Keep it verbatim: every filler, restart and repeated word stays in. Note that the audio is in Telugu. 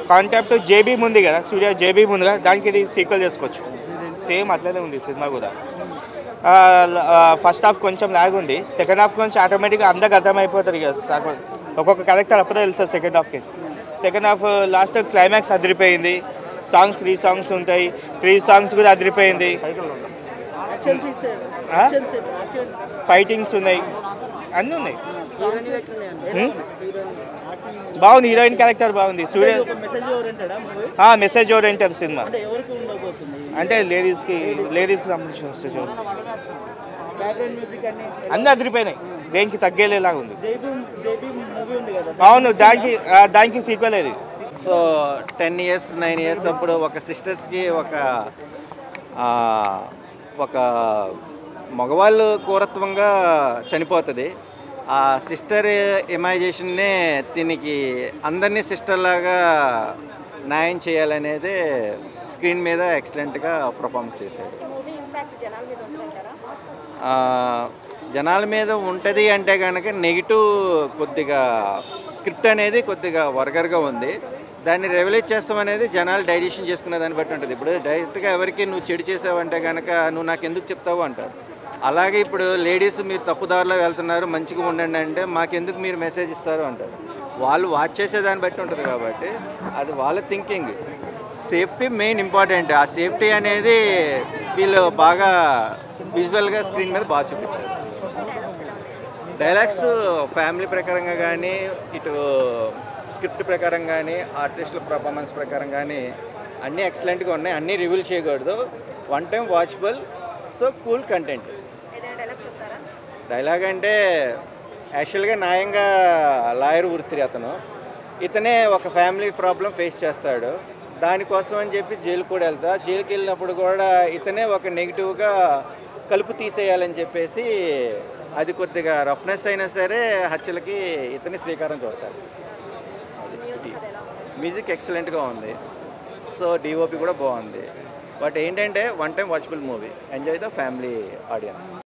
కాన్సెప్ట్ జేబీ ఉంది కదా, సూర్య జేబీ ఉంది కదా, దానికి ఇది సీక్వెల్ చేసుకోవచ్చు. సేమ్ అట్లనే ఉంది సినిమా కూడా. ఫస్ట్ హాఫ్ కొంచెం లాగ్ ఉంది, సెకండ్ హాఫ్ కొంచెం ఆటోమేటిక్గా అందరికి అర్థమైపోతుంది కదా, ఒక్కొక్క క్యారెక్టర్ అప్పుడే తెలుస్తుంది సెకండ్ హాఫ్కి. సెకండ్ హాఫ్ లాస్ట్ క్లైమాక్స్ అదిరిపోయింది. సాంగ్స్ త్రీ సాంగ్స్ ఉంటాయి, త్రీ సాంగ్స్ కూడా అదిరిపోయింది. ఫైటింగ్స్ ఉన్నాయి, అన్నీ ఉన్నాయి. బాగుంది, హీరోయిన్ క్యారెక్టర్ బాగుంది. సూర్య మెసేజ్ ఓరియంటెడ్ సినిమా, అంటే లేడీస్కి లేడీస్కి సంబంధించిన మెసేజ్ ఓరియంటెడ్. అన్నీ అదిరిపోయినాయి, దేనికి తగ్గేలాగా ఉంది. అవును, దానికి దానికి సీక్వెల్ అది. So ten years nine years అప్పుడు ఒక సిస్టర్స్కి ఒక ఒక మగవాళ్ళు క్రూరత్వంగా చనిపోతుంది. ఆ సిస్టర్ ఇమాజినేషన్నే దీనికి అందరినీ సిస్టర్లాగా న్యాయం చేయాలనేది స్క్రీన్ మీద ఎక్సలెంట్గా పర్ఫార్మెన్స్ చేశాడు. జనాల మీద ఉంటుంది అంటే కనుక నెగిటివ్ కొద్దిగా స్క్రిప్ట్ అనేది కొద్దిగా వర్గర్గా ఉంది. దాన్ని రెవల్యూట్ చేస్తాం అనేది జనాలు డైజెషన్ చేసుకునే దాన్ని బట్టి ఉంటుంది. ఇప్పుడు డైరెక్ట్గా ఎవరికి నువ్వు చెడు చేసావంటే కనుక నువ్వు నాకు ఎందుకు చెప్తావు అంటారు. అలాగే ఇప్పుడు లేడీస్ మీరు తప్పుదారిలో వెళ్తున్నారు, మంచిగా ఉండండి అంటే మాకెందుకు మీరు మెసేజ్ ఇస్తారు అంటారు. వాళ్ళు వాచ్ చేసే దాన్ని బట్టి ఉంటుంది కాబట్టి అది వాళ్ళ థింకింగ్. Safety main important. ఆ సేఫ్టీ అనేది వీళ్ళు బాగా విజువల్గా స్క్రీన్ మీద బాగా చూపించారు. డైలాగ్స్ ఫ్యామిలీ ప్రకారంగా కానీ, ఇటు స్క్రిప్ట్ ప్రకారం కానీ, ఆర్టిస్టుల పర్ఫార్మెన్స్ ప్రకారం కానీ అన్నీ ఎక్సలెంట్గా ఉన్నాయి. అన్నీ రివీల్ చేయకూడదు, one time watchable. So cool content. Dialogue అంటే యాక్చువల్గా న్యాయంగా లాయర్ వృత్తి అతను, ఇతనే ఒక ఫ్యామిలీ ప్రాబ్లం ఫేస్ చేస్తాడు. దానికోసం అని చెప్పి జైలు కూడా వెళ్తా, జైలుకి వెళ్ళినప్పుడు కూడా ఇతనే ఒక నెగిటివ్గా కలుపు తీసేయాలని చెప్పేసి అది కొద్దిగా రఫ్నెస్ అయినా సరే హత్యలకి ఇతని శ్రీకారం చుడతారు. మ్యూజిక్ ఎక్సలెంట్గా ఉంది. సో డిఓపి కూడా బాగుంది. బట్ ఏంటంటే one time watchable movie, enjoy the family audience.